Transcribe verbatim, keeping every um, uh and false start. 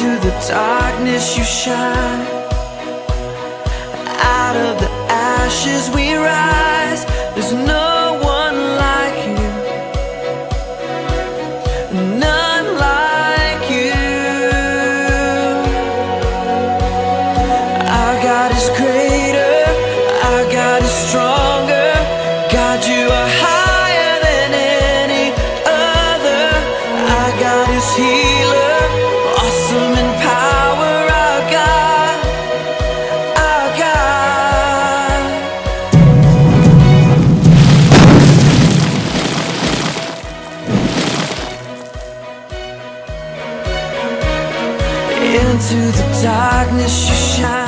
Into the darkness you shine. Out of the ashes we rise. There's no one like you, none like you. Our God is greater, our God is stronger. God, you are higher than any other. Our God is healer, awesome in power. Our God, our God. Into the darkness you shine.